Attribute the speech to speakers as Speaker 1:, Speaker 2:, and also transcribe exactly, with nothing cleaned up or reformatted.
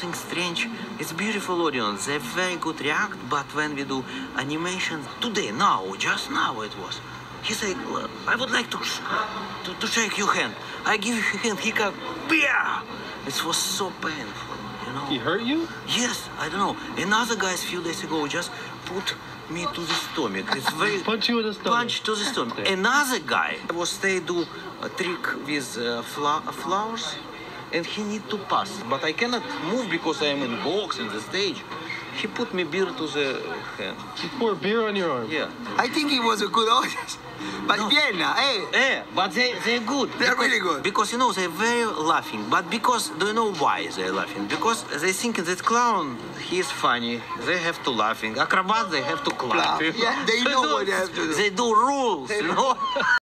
Speaker 1: something strange. It's beautiful audience. They very good react, but when we do animation today, now, just now it was. He said, well, I would like to, to to shake your hand. I give you hand. He got beer. It was so painful, you know.
Speaker 2: He hurt you?
Speaker 1: Yes, I don't know. Another guy a few days ago just put me to the stomach. It's very
Speaker 2: Punch you in the stomach.
Speaker 1: punch to the stomach. Another guy was they do a trick with uh, fla flowers, and he need to pass, but I cannot move because I am in box in the stage. He put me beer to the hand.
Speaker 2: You poured beer on your arm?
Speaker 1: Yeah.
Speaker 3: I think it was a good audience. But
Speaker 1: No.
Speaker 3: Vienna, hey,
Speaker 1: Yeah, but they they're good.
Speaker 3: They're
Speaker 1: because,
Speaker 3: really good.
Speaker 1: Because you know they're very laughing. But because do you know why they're laughing? Because they think that clown he is funny. They have to laughing. Acrobat they have to clap.
Speaker 3: Clap. Yeah, they know what they have to do.
Speaker 1: They do rules. You know.